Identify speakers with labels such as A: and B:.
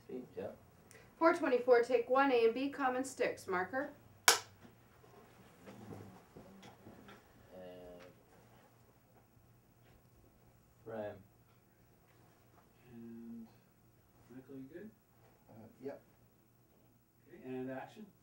A: feet, yep.
B: 424, take 1 A and B common sticks. Marker.
A: And frame.
C: And Michael, you good?
D: Yep.
C: Okay, and action.